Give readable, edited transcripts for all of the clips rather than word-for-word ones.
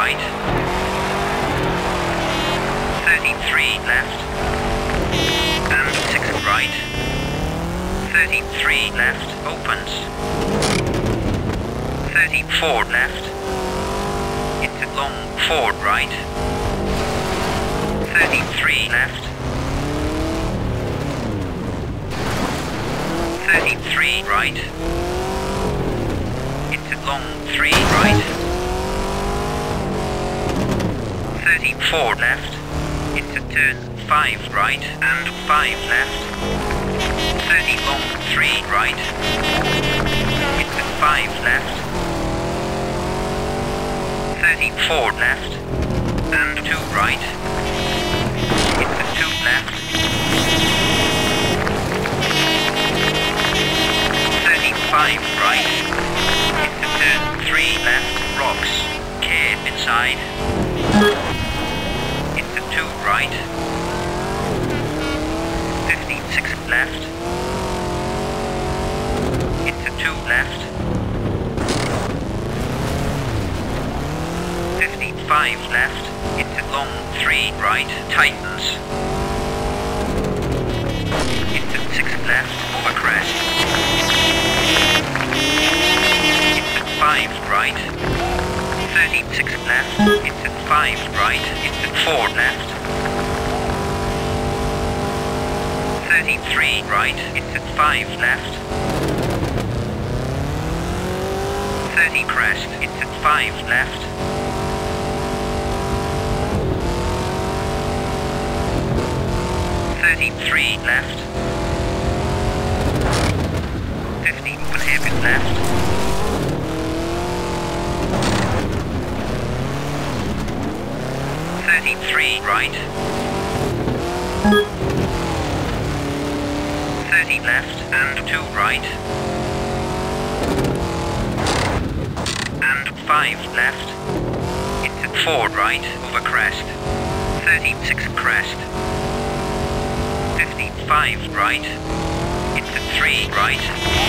right. 33 left. And 6 right. 33 left, opens. 34 left. Into long 4 right. 33 left. 33 right. Into long 3 right. 34 left. Into turn 5 right and 5 left. 30 long 3 right. Into 5 left. 34 left. And 2 right. Into 2 left. 35 right. Into turn 3 left. Rocks. Curve inside. Into 2 right. 56 left. Into 2 left. 55 left. Into long 3 right. Tightens. Into 6 left. Over crest. Into 5 right. 36 left. Into 5 right. Into 4 left. 33 right. Into 5 left. 30 crest. Into 5 left. 33 left. 50 open hairpin left. 33 right. 30 left and 2 right. And 5 left. Into 4 right over crest. 36 crest. 55 right. Into 3 right.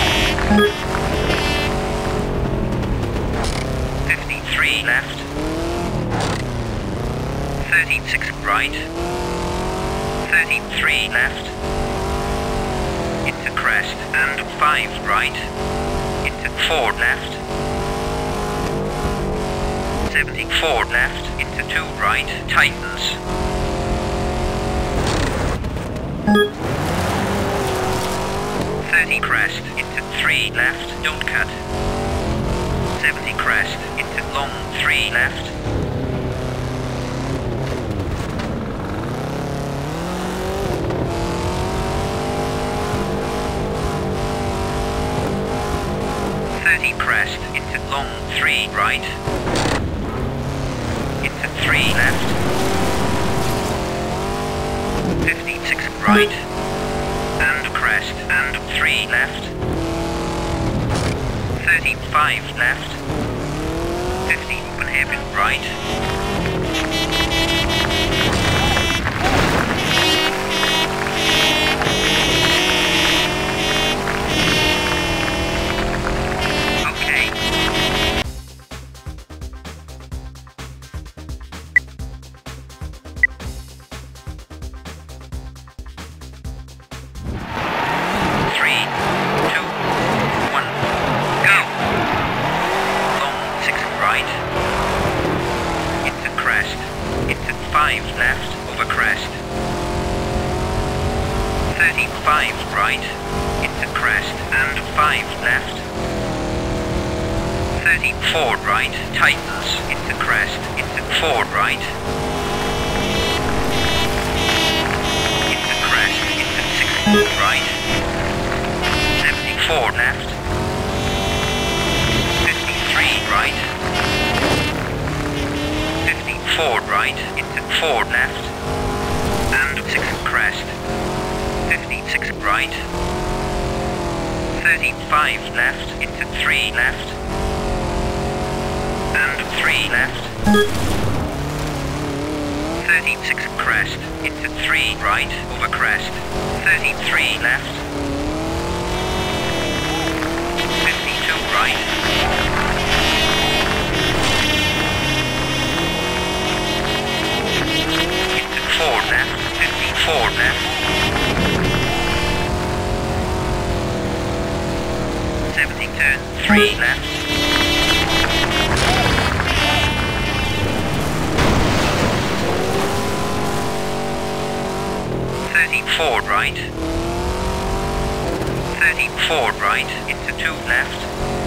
53 left. 36 right. 33 left. Into crest and 5 right. Into 4 left. 74 left. Into 2 right. Tightens. 30 crest. Into 3 left. Don't cut. 70 crest. Into long 3 left. 30 crest. Into long 3 right. Into 3 left. 56 right. And crest. And 3 left. 35 left. 50 open hairpin right. Okay. 3, 2, 1, go! Long 6 right. Into crest. Into 5 left over crest. 35 right. Into crest and 5 left. 34 right. Tightens. Into crest. Into 4 right. Into crest. Into 6 right. 74 left. 53 right. 54 right. Into 4 left. And 6 crest. 56 right. 35 left. Into 3 left. And 3 left. 36 crest. Into 3 right. Over crest. 33 left. 52 right. 3 left. 34 right. 34 right into 2 left.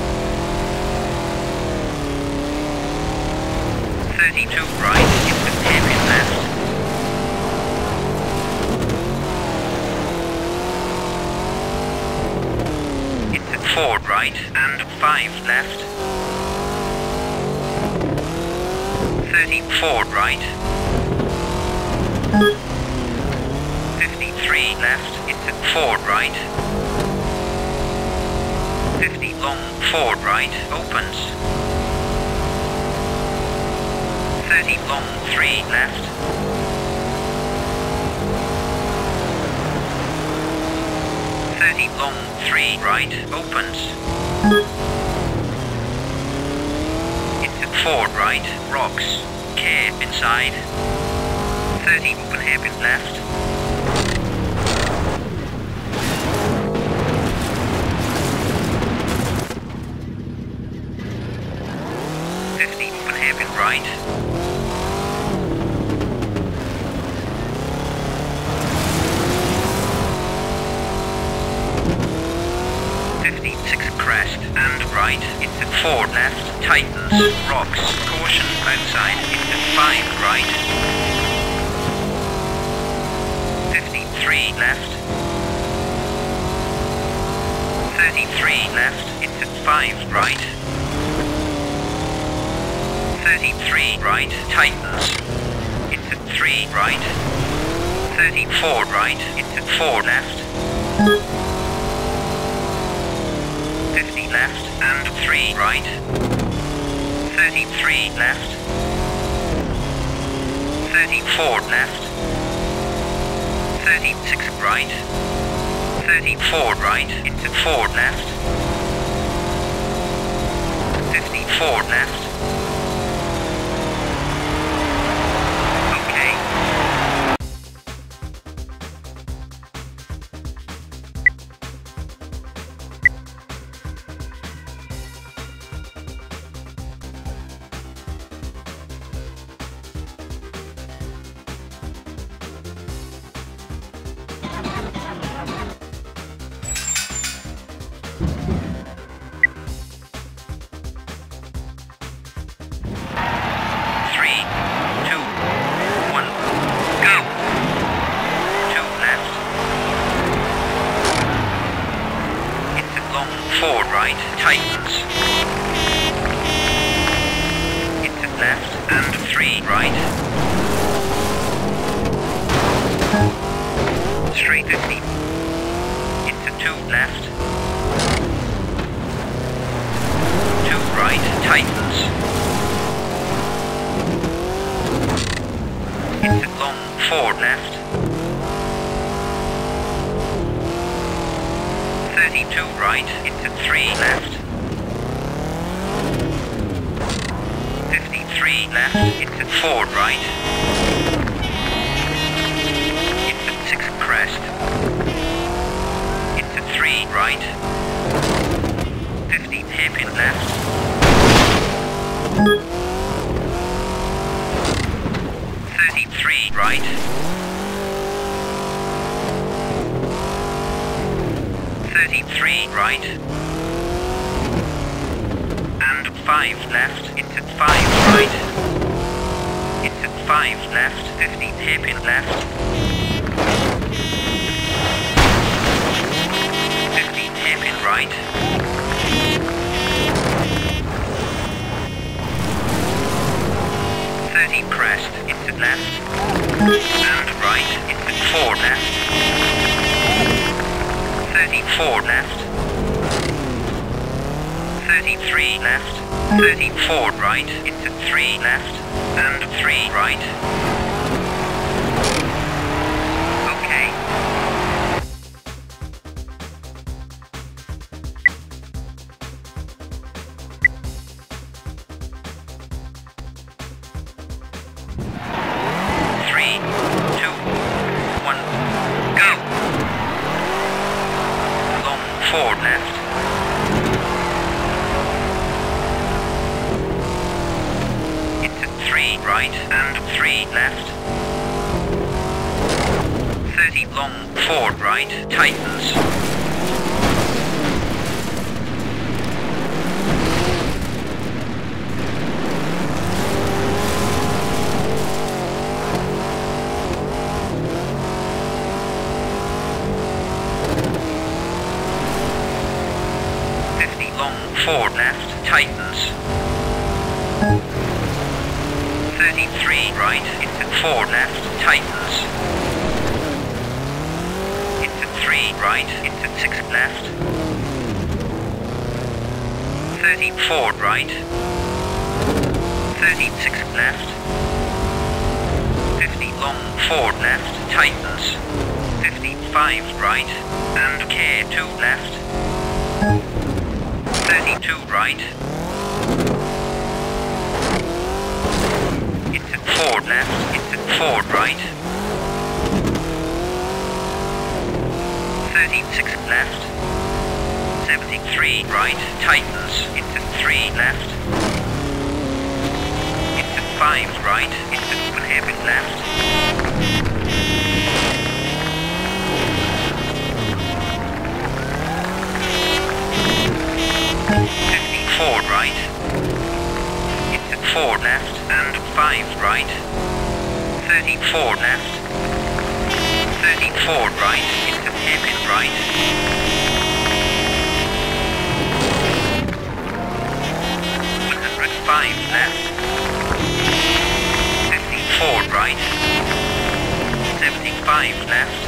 32 right into hairpin left. 4 right and 5 left. 34 right. 53 left into 4 right. 50 long 4 right opens. 30 long 3 left. 30 long 3 right opens. Into 4 right rocks. Care inside. 30 open hairpin left. 50 open hairpin right. 56 crest and right into 4 left, tightens, rocks, caution outside into 5 right. 53 left. 33 left into 5 right. 33 right, tightens, into 3 right. 34 right into 4 left. 50 left and 3 right. 33 left. 34 left. 36 right. 34 right into 4 left. 54 left. Okay. 4 right, tightens. Into left and 3 right. Straight 50. Into 2 left. 2 right, tightens. Into long 4 left. 32 right into 3 left. 53 left into 4 right. Into 6 crest. Into 3 right. 50 hairpin left. 33 right. 33 right. And 5 left into 5 right. Into 5 left, 50 hairpin left. 50 hairpin right. 30 crest into left. And right into 4 left. 34 left. 33 left. 34 right into 3 left. And 3 right. Okay. 3, 2, 1, go! 4 left. right and 3 left. 30 long, 4 right, tightens. 4 left, tightens. 33 right, into 4 left, tightens. Into 3 right, into 6 left. 34 right. 36 left. 50 long, 4 left, tightens. 55 right, and care 2 left. 32 right. Into 4 left, into 4 right. 36 left. 73 right, tightens, into 3 left. Into 5 right, into open hairpin left. 54 right, into 4 left and 5 right, 34 left, 34 right, into hairpin right, 105 left, 54 right, 75 left,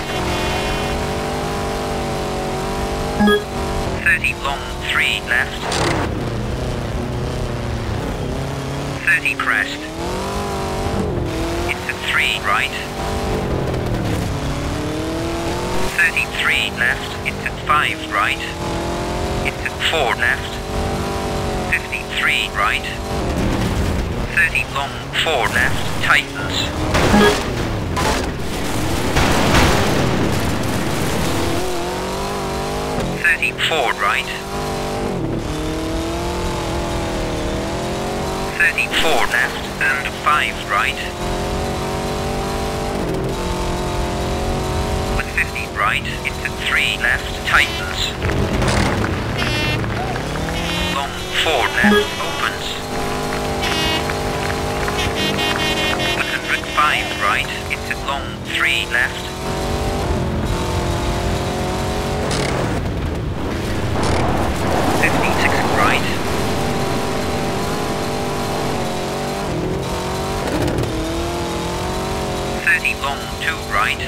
30 long, 3 left, 30 crest, into 3 right, 33 left, into 5 right, into 4 left, 53 right, 30 long, 4 left, tightens. 34 right. 34 left and 5 right. 150 right into 3 left, tightens. Long 4 left, opens. 105 right into long 3 left. 56 right. 30 long 2 right.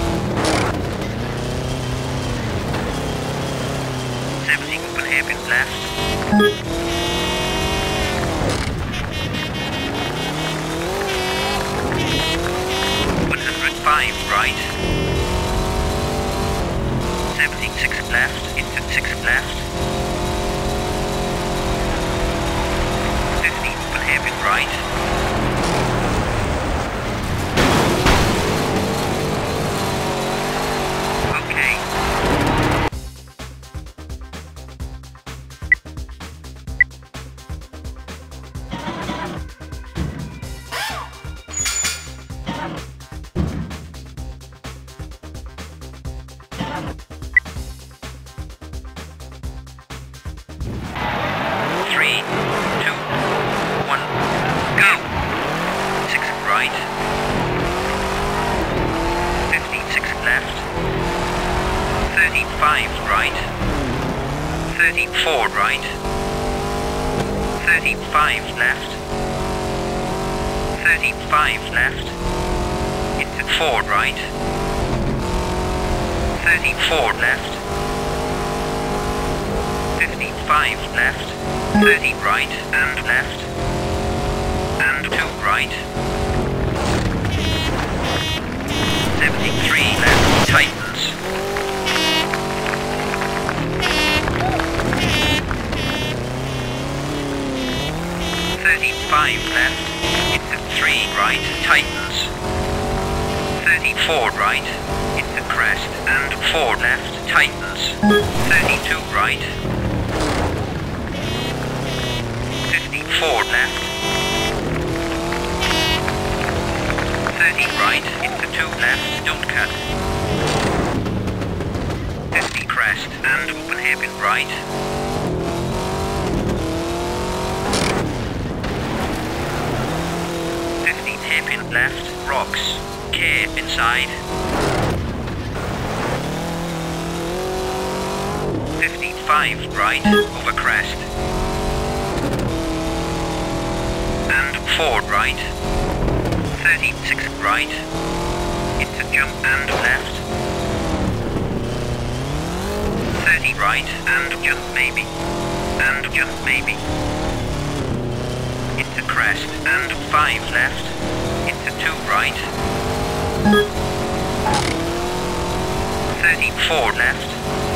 70 open hairpin left. 105 right. 76 left into 6 left. 50 open hairpin right. 3, 2, 1, go! 6 right. 56 left. 35 right. 34 right. 35 left. 35 left. Into 4 right. 34 left. 55 left, 30 right and left, and 2 right, 73 left, tightens, 35 left, into 3 right, tightens, 34 right, into crest, and 4 left, tightens, 32 right, 4 left, cut. 50 crest and open hairpin right. 50 hairpin left, rocks, K inside. 55 right, over crest. And 4 right. 36 right. Into jump and left. 30 right and jump maybe. And jump maybe. Into crest and 5 left. Into 2 right. 34 left.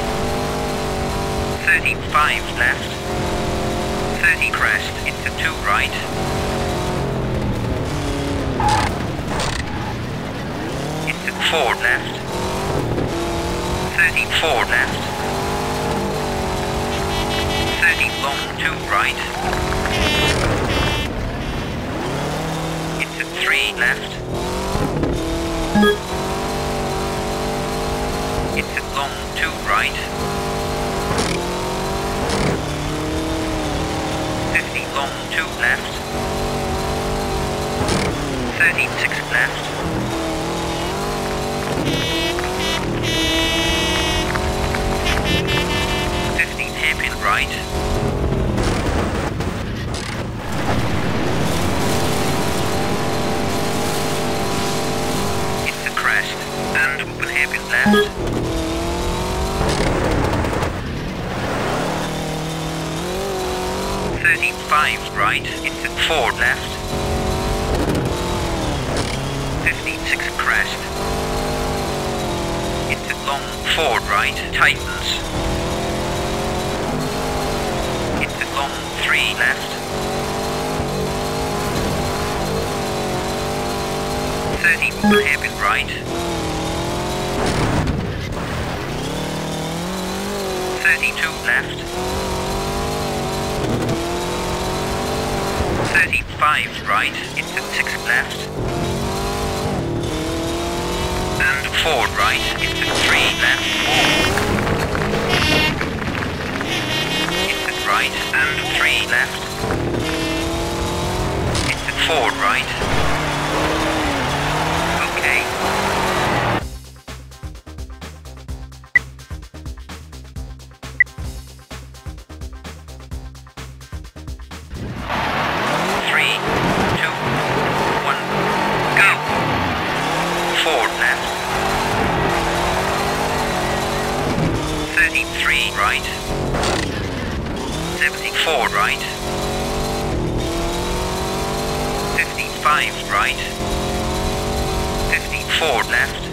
35 left. 30 crest into 2 right. Into 4 left. 34 left. 30 long 2 right. Into 3 left. Into long 2 right. 50 long 2 left. 36 left. 50 hairpin right. 35 right into 4 left. 56 crest. Into long 4 right, tightens. Into long 3 left. 30 open hairpin right. 32 left. 35 right into 6 left. And 4 right into 3 left. Into right and 3 left. Into 4 right. Okay. Right, 74 right, 55 right, 54 left,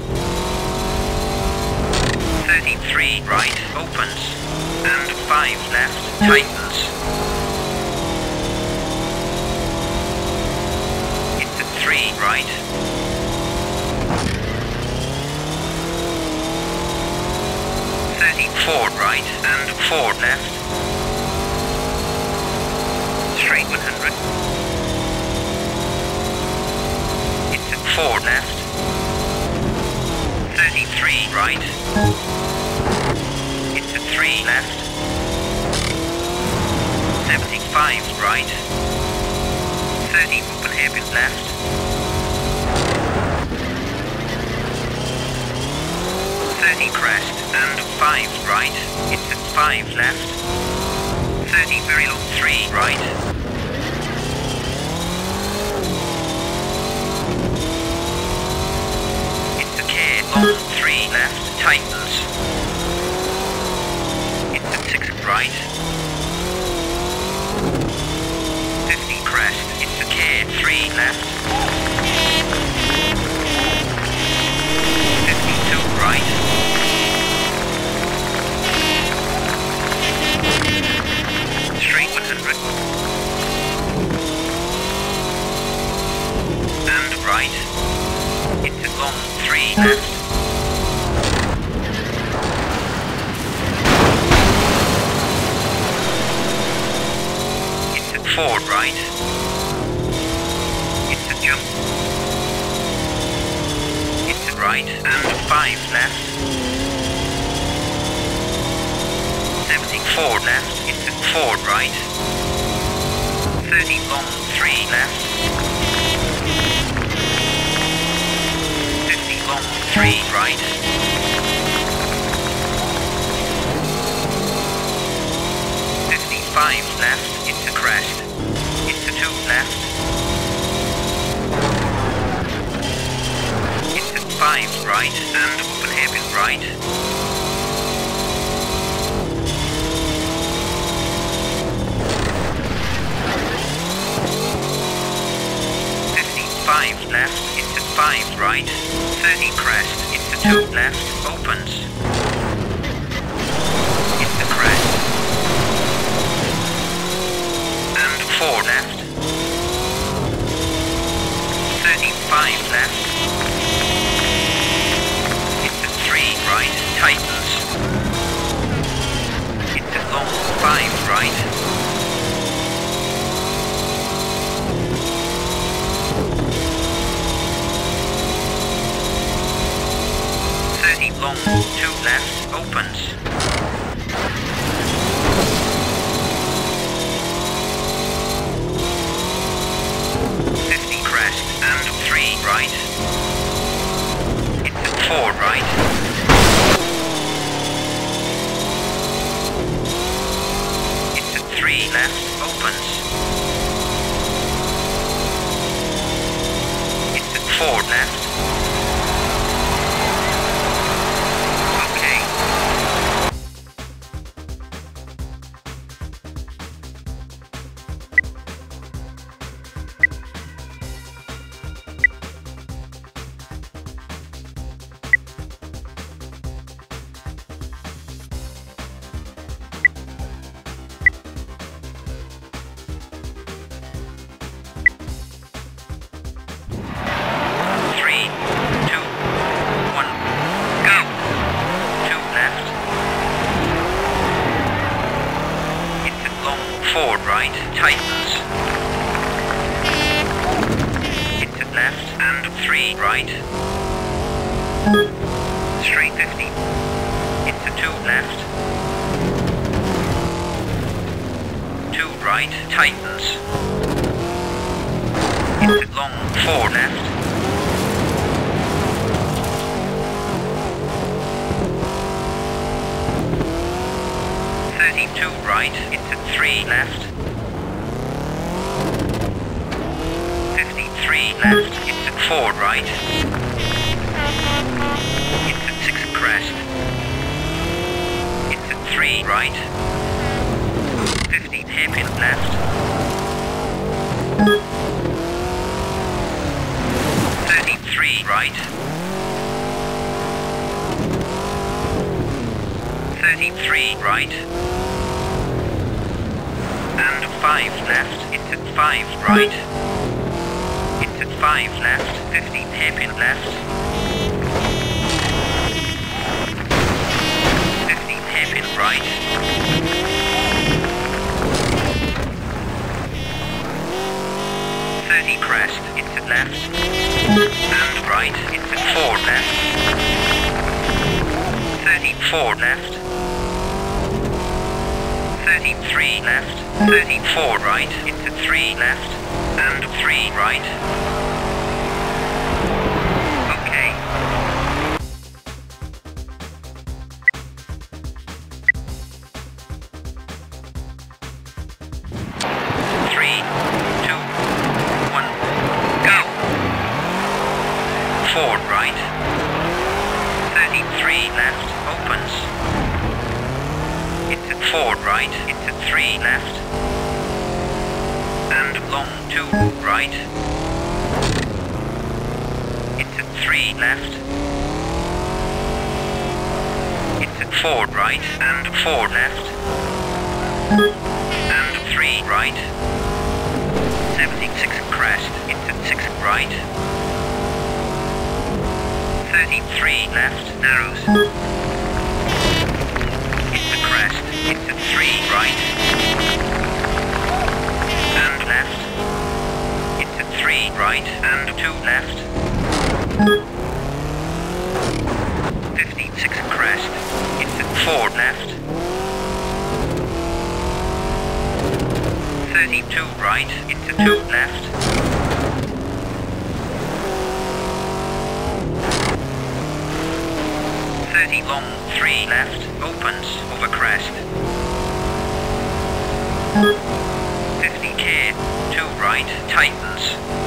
33 right, opens, and 5 left, tightens, into 3 right, 34 right and 4 left. Straight 100. Into 4 left. 33 right. Into 3 left. 75 right. 30 open hairpin left. 30 crest and 5 right into 5 left. 30 very long 3 right. Into K long 3 left, tightens. Into 6 right. 50 crest into K 3 left. 52 right. Straight 100. And right. Into long 3 left. Into 4 right. Into jump. Into right. right and 5 left. 74 left into 4 right. 30 long 3 left. 50 long 3 right. 55 left into crest. Into 2 left. Into 5 right and open hairpin right. 5 left into 5 right, 30 crest into 2 left, opens, into crest, and 4 left, 35 left, into 3 right, tightens, into long 5 right, 30 long 2 left, opens, 50 crest and 3 right, into 4 right, into 3 left, opens, into 4 left, tightens, into left and 3 right, 350, into 2 left, 2 right, tightens, into long 4 left, 32 right, into 3 left, 3 left, into 4 right, into 6 crest, into 3 right, 50 hairpin left, 33 right, 33 right, and 5 left, into 5 right, 5 left, 50 hairpin left, 50 hairpin right, 30 crest into left, and right into 4 left, 34 left, 33 left, 34 right into 3 left, and 3 right. Okay. 3, 2, 1, go. 4 right, 33 left, opens, into 4 right, into 3 left, and long 2 right, into 3 left, into 4 right and 4 left, and 3 right, 76 crest, into 6 right, 33 left, narrows, into crest, into 3 right, and left, into 3 right and 2 left, 32 right, into 2 left. 30 long, 3 left, opens, over crest. 50k, 2 right, tightens.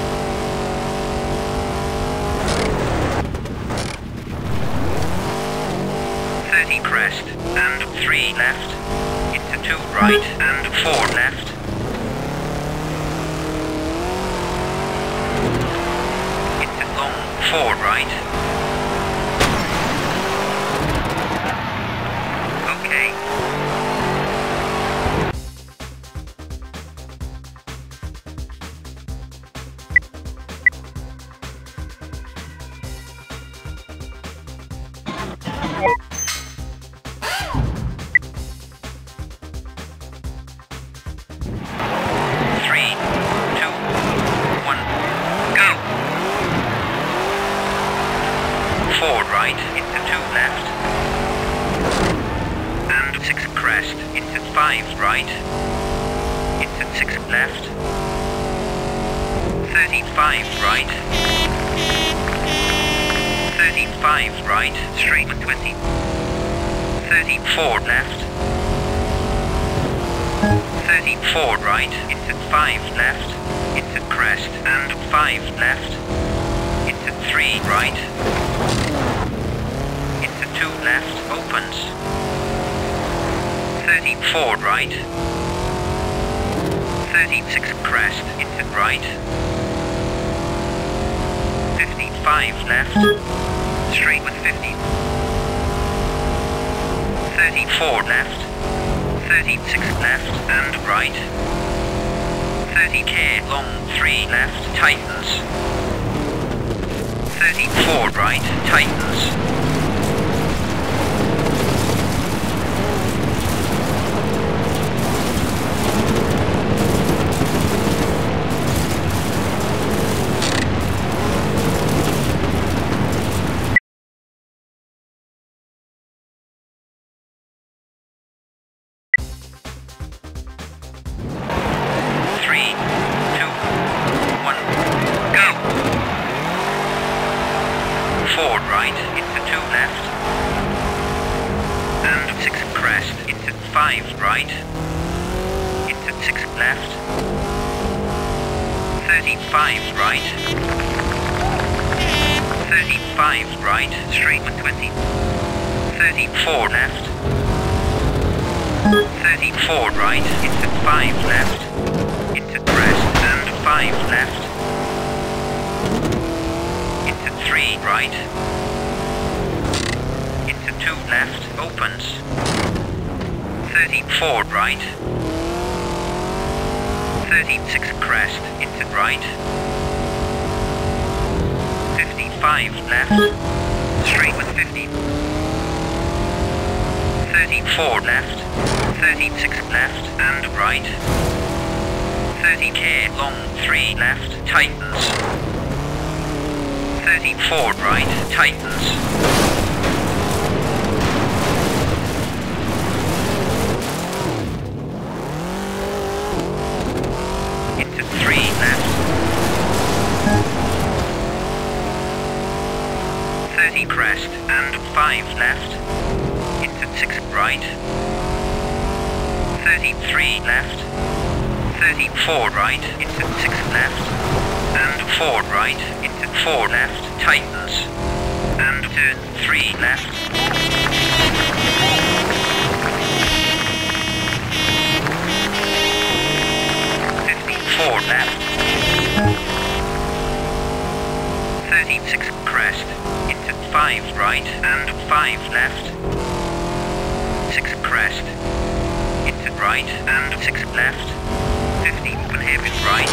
30 crest, and 3 left, into 2 right, and 4 left. Into long, 4 right. Okay. 4 right, into 2 left, and 6 crest, into 5 right, into 6 left, 35 right, 35 right, straight with 20, 34 left, 34 right, into 5 left, into crest, and 5 left, into 3 right, into 2 left, opens, 34 right, 36 crest, into right, 55 left, straight with 50, 34 left, 36 left and right, 30k long, 3 left, tightens, 34 right, tightens, right, into 2 left, and 6 crest, into 5 right, into 6 left, 35 right, 35 right, straight with 20, 34 left, 34 right, into 5 left, into crest, and 5 left, into 3 right, into 2 left, opens, 34 right, 36 crest, into right, 55 left, straight with 50, 34 left, 36 left and right, 30k long, 3 left, tightens, 34 right, tightens, into 3 left, 30 crest and 5 left, into 6 right, 33 left, 34 right, into 6 left, and 4 right, into 4 left, tightens, and turn 3 left, 54 left, 36 crest, into 5 right, and 5 left, 6 crest, into right, and 6 left, 50 open hairpin right,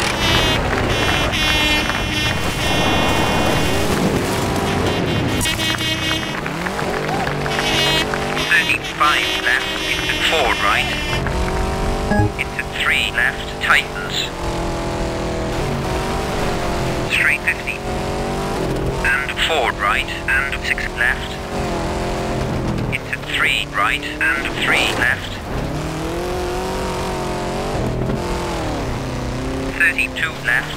35 left, into 4 right, into 3 left, tightens, straight 50, and 4 right, and 6 left, into 3 right, and 3 left, 32 left.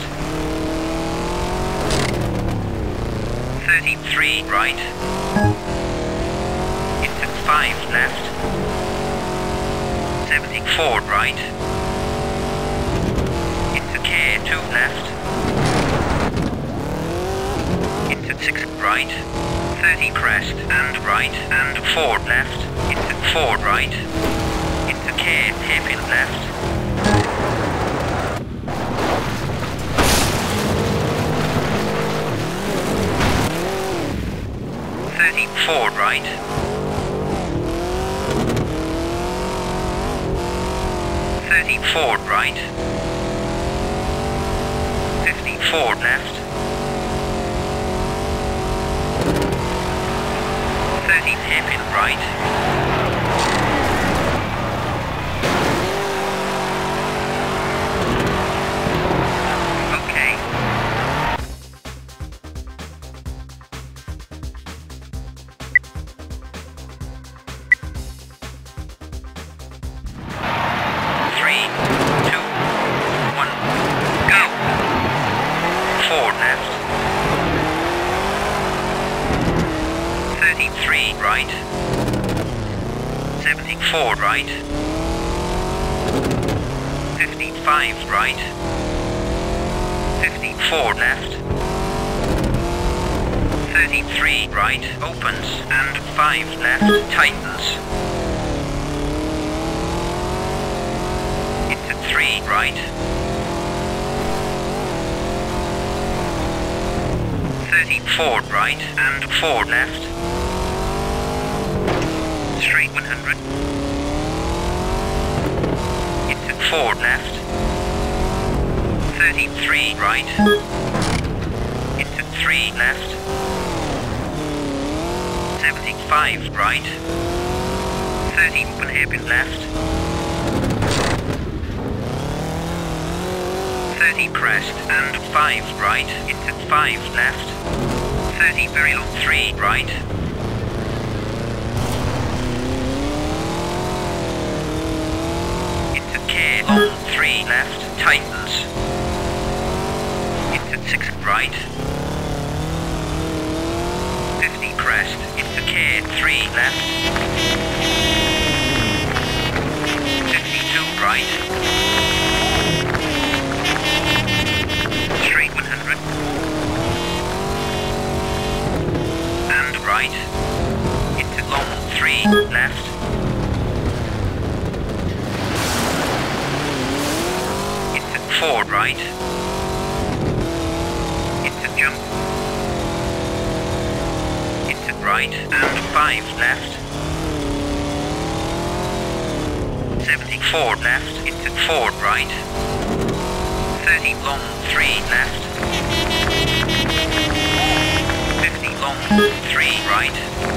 33 right. Into 5 left. 74 right. Into care 2 left. Into 6 right. 30 crest and right and 4 left. Into 4 right. Into care hairpin left. 34 right. 34 right. 54 left. 30 hairpin right. Okay. 3, 2, 1, go! 4 left. 33 right. 74 right. 55 right. 54 left. 33 right opens and 5 left tightens. Into 3 right. 34 right and 4 left. Straight 100. Into 4 left. 33 right. Into 3 left. 75 right. 30 open hairpin left. 30 crest and 5 right. Into 5 left. 30 very long 3 right. Into care long 3 left tightens. Into 6 right. 50 crest. Into care 3 left. 52 right. Straight 100. And right. Into long 3 left. Into 4 right. Into jump. Into right and 5 left. 74 left. Into 4 right. 30 long 3 left. 50 long 3 right.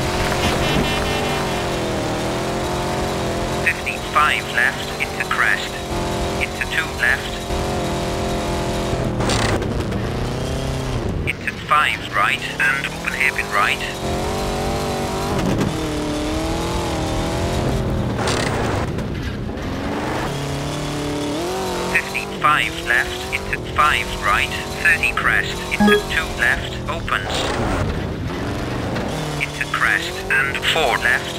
55 left. Into crest. Into 2 left. Into 5 right and open hairpin right. 55 left. Into 5 right. 30 crest. Into 2 left. Opens. Into crest and 4 left.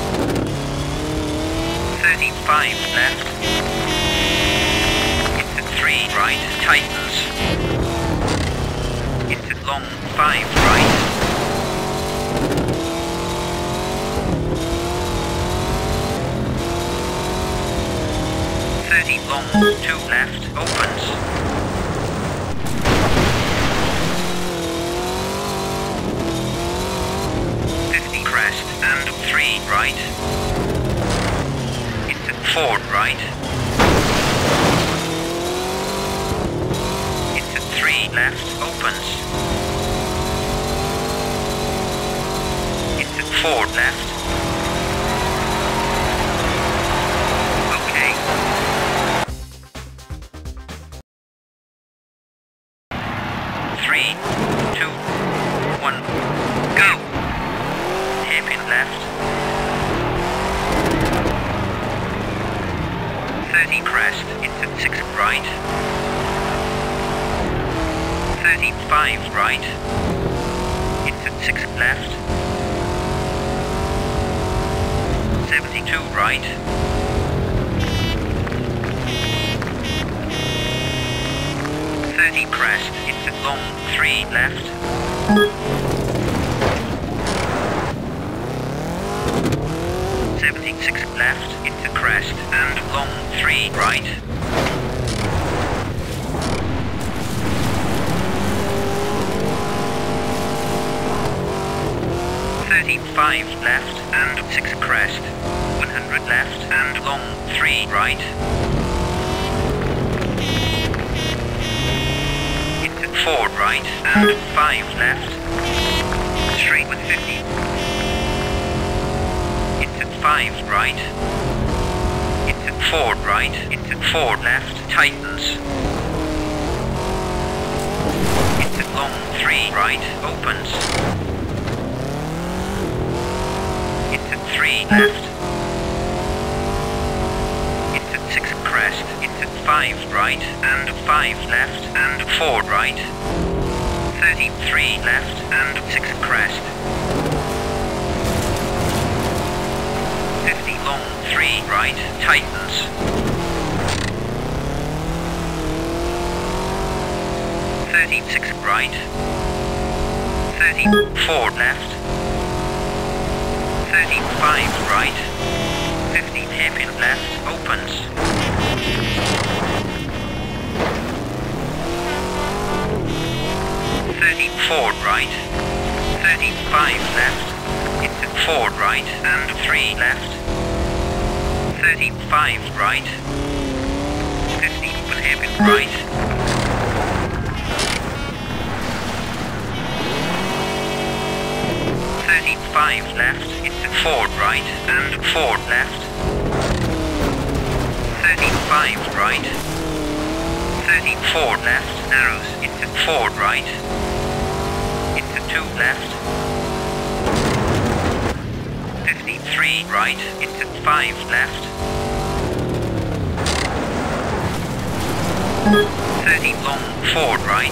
35 left. Into 3 right. Tightens. Into long 5 right. 30 long 2 left. Opens. Crest and 3 right. Into 4 right. Into 3 left. Opens. Into 4 left. Okay. 3, 2, 1, go! Hairpin left. 30 crest into 6 right. 35 right, into 6 left, 72 right, 30 crest, into long 3 left, 76 left, into crest, and long 3 right, 35 left and 6 crest, 100 left and long 3 right, into 4 right and 5 left, straight with 50, into 5 right, into 4 right, into 4 left, tightens, into long 3 right, opens, 3 left, into 6 crest, into 5 right, and 5 left, and 4 right, 33 left, and 6 crest, 50 long, 3 right, tightens, 36 right, 34 left, 35 right, 50 hairpin left, opens, 34 right, 35 left, into 4 right and 3 left, 35 right, 50 open hairpin right, 35 left, into 4 right and 4 left, 35 right, 34 left, narrows, into 4 right, into 2 left, 53 right, into 5 left, 30 long, 4 right,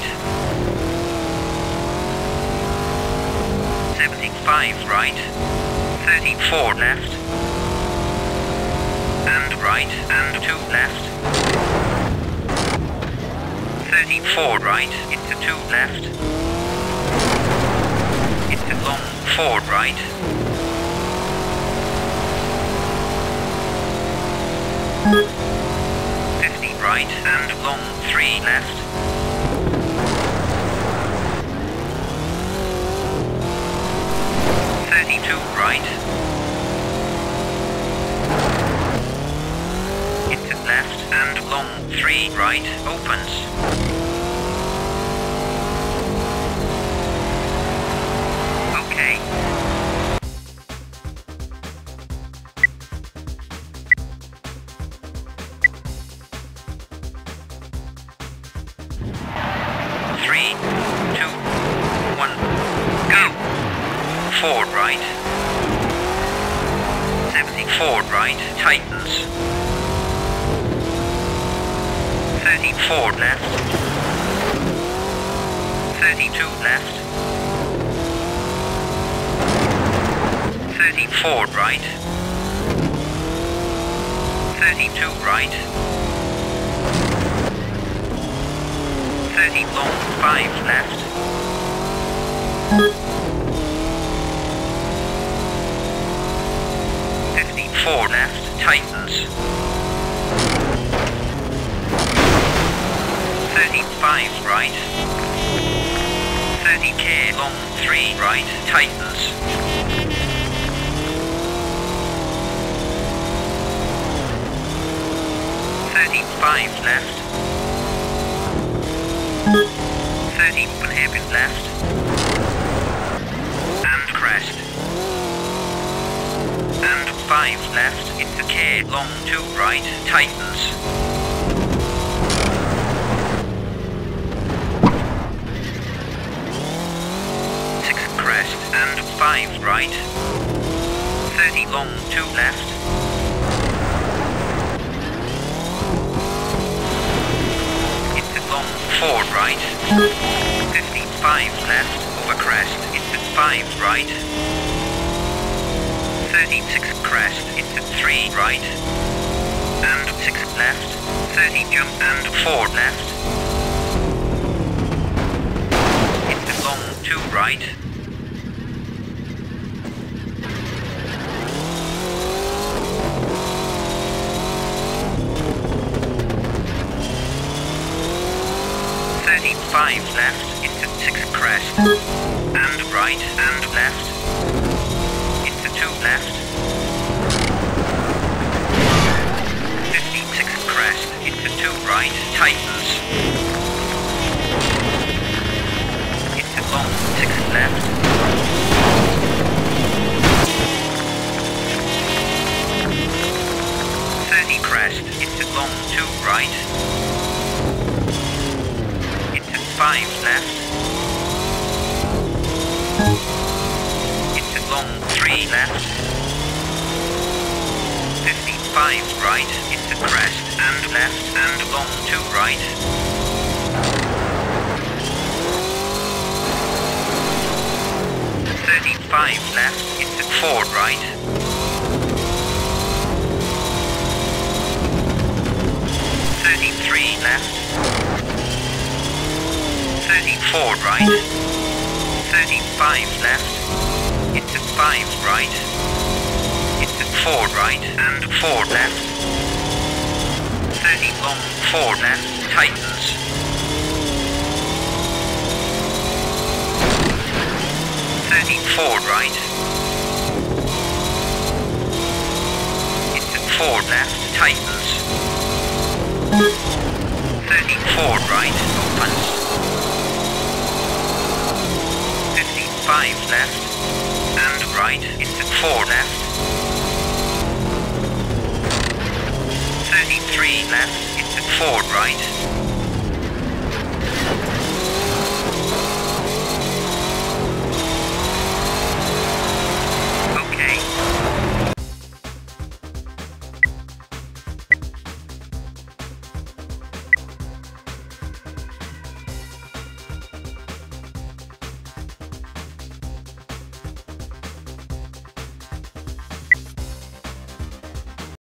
75 right, 34 left, and right, and 2 left, 34 right, into 2 left, into long 4 right, 50 right, and long 3 left, 32 right, into left and long 3 right, opens, 3, 2, 1, go! 4 right, 74 right, tightens, 34 left, 32 left, 34 right, 32 right, 30 long, 5 left, 54 left, tightens, 35 right, 30k long, 3 right, tightens, 35 left, 30 open hairpin left, and crest, and 5 left, into K, long 2 right, tightens, 6 crest, and 5 right, 30 long 2 left, into long 4 right, 55 left, over crest, into 5 right. 36 crest, into 3 right. And 6 left, 30 jump and 4 left. Into long 2 right. Five left, into 6 crest, and right and left, into 2 left, 56 crest, into 2 right, tightens, into long 6 left, 30 crest, into long 2 right, 5 left, into long 3 left, 55 right, into crest and left and long 2 right, 35 left, into 4 right, 33 left, 34 right, 35 left, into 5 right, into 4 right and 4 left, 30 long 4 left, tightens, 34 right, into 4 left, tightens, 34 right, opens, 5 left, and right, into 4 left, 33 left, into 4 right,